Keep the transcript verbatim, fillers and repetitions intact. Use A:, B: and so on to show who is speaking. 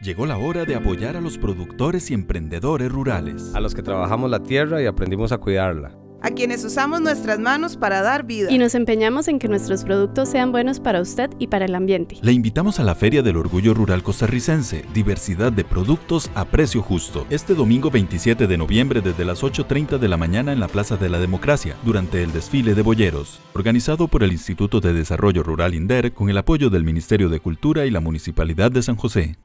A: Llegó la hora de apoyar a los productores y emprendedores rurales.
B: A los que trabajamos la tierra y aprendimos a cuidarla.
C: A quienes usamos nuestras manos para dar vida.
D: Y nos empeñamos en que nuestros productos sean buenos para usted y para el ambiente.
A: Le invitamos a la Feria del Orgullo Rural Costarricense, diversidad de productos a precio justo. Este domingo veintisiete de noviembre desde las ocho treinta de la mañana en la Plaza de la Democracia, durante el desfile de boyeros, organizado por el Instituto de Desarrollo Rural INDER con el apoyo del Ministerio de Cultura y la Municipalidad de San José.